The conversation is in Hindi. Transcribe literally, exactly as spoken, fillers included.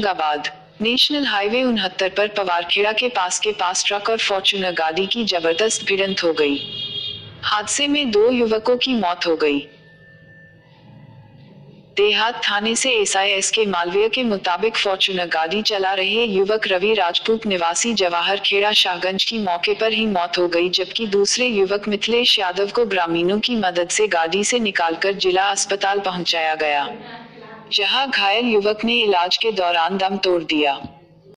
होशंगाबाद नेशनल हाईवे उनहत्तर पर पवारखेड़ा के पास के पास ट्रक और फॉर्च्यूनर गाड़ी की जबरदस्त भिड़ंत हो गई। हादसे में दो युवकों की मौत हो गई। देहात थाने से एसआई एस के मालवीय के मुताबिक फॉर्च्यूनर गाड़ी चला रहे युवक रवि राजपूत निवासी जवाहर खेड़ा शाहगंज की मौके पर ही मौत हो गई, जबकि दूसरे युवक मिथिलेश यादव को ग्रामीणों की मदद से गाड़ी से निकालकर जिला अस्पताल पहुंचाया गया, जहां घायल युवक ने इलाज के दौरान दम तोड़ दिया।